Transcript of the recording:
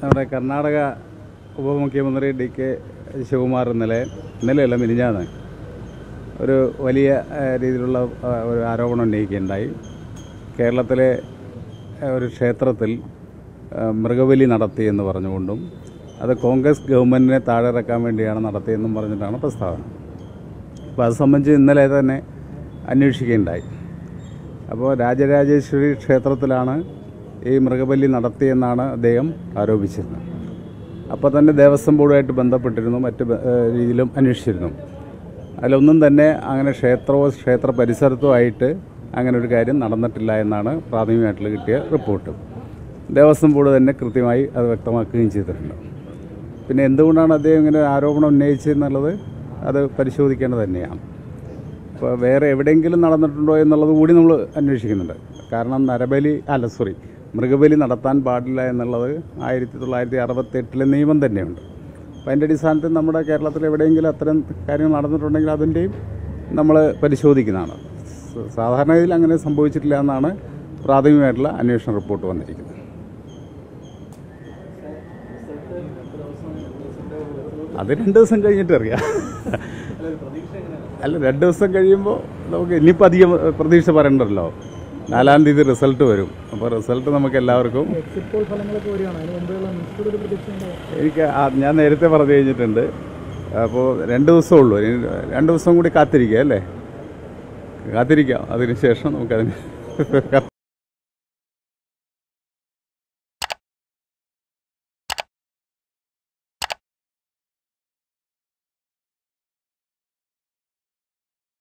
നമ്മുടെ കർണാടക ഉപമുഖ്യമന്ത്രി DK ശിവകുമാർ ഇന്നലെയല്ല മിനിഞ്ഞാന്ന് ഒരു വലിയ രീതിയിലുള്ള ഒരു ആരോപണം ഉന്നയിക്കുകയുണ്ടായി. കേരളത്തിലെ ഒരു ക്ഷേത്രത്തിൽ മൃഗബലി നടത്തിയെന്ന് പറഞ്ഞുകൊണ്ടും അത് കോൺഗ്രസ് ഗവൺമെൻറ്റിനെ താഴെയിറക്കാൻ വേണ്ടിയാണ് നടത്തിയെന്നും പറഞ്ഞിട്ടാണ് പ്രസ്താവന. അപ്പോൾ അത് സംബന്ധിച്ച് ഇന്നലെ തന്നെ അന്വേഷിക്കുകയുണ്ടായി. അപ്പോൾ രാജരാജേശ്വരി ക്ഷേത്രത്തിലാണ് ഈ മൃഗബലി നടത്തിയെന്നാണ് അദ്ദേഹം ആരോപിച്ചിരുന്നത്. അപ്പോൾ തന്നെ ദേവസ്വം ബോർഡുമായിട്ട് ബന്ധപ്പെട്ടിരുന്നു, മറ്റ് രീതിയിലും അന്വേഷിച്ചിരുന്നു. അതിലൊന്നും തന്നെ അങ്ങനെ ക്ഷേത്രമോ ക്ഷേത്ര പരിസരത്തോ ആയിട്ട് അങ്ങനെ ഒരു കാര്യം നടന്നിട്ടില്ല എന്നാണ് പ്രാഥമികമായിട്ടുള്ള കിട്ടിയ റിപ്പോർട്ട്. ദേവസ്വം ബോർഡ് തന്നെ കൃത്യമായി അത് വ്യക്തമാക്കുകയും ചെയ്തിട്ടുണ്ട്. പിന്നെ എന്തുകൊണ്ടാണ് അദ്ദേഹം ഇങ്ങനെ ആരോപണം ഉന്നയിച്ചതെന്നുള്ളത് അത് പരിശോധിക്കേണ്ടത് തന്നെയാണ്. ഇപ്പോൾ വേറെ എവിടെയെങ്കിലും നടന്നിട്ടുണ്ടോ എന്നുള്ളത് കൂടി നമ്മൾ അന്വേഷിക്കുന്നുണ്ട്. കാരണം മൃഗബലി നടത്താൻ പാടില്ല എന്നുള്ളത് 1968 നിയമം തന്നെയുണ്ട്. അപ്പോൾ അതിൻ്റെ അടിസ്ഥാനത്തിൽ നമ്മുടെ കേരളത്തിൽ എവിടെയെങ്കിലും അത്തരം കാര്യങ്ങൾ നടന്നിട്ടുണ്ടെങ്കിൽ അതിൻ്റെയും നമ്മൾ പരിശോധിക്കുന്നതാണ്. സാധാരണഗതിയിൽ അങ്ങനെ സംഭവിച്ചിട്ടില്ല എന്നാണ് പ്രാഥമികമായിട്ടുള്ള അന്വേഷണ റിപ്പോർട്ട് വന്നിരിക്കുന്നത്. അത് 2 ദിവസം കഴിഞ്ഞിട്ട് അറിയാം. അല്ല, 2 ദിവസം കഴിയുമ്പോൾ നമുക്ക് ഇനിയിപ്പോൾ അധികം പ്രതീക്ഷ പറയണ്ടല്ലോ. 4-ാം തീയതി റിസൾട്ട് വരും. അപ്പോൾ റിസൾട്ട് നമുക്ക് എല്ലാവർക്കും ഞാൻ നേരത്തെ പറഞ്ഞു കഴിഞ്ഞിട്ടുണ്ട്. അപ്പോൾ 2 ദിവസമേ ഉള്ളൂ. 2 ദിവസം കൂടി കാത്തിരിക്കുക അല്ലേ, കാത്തിരിക്കാം. അതിനുശേഷം നമുക്കതിന്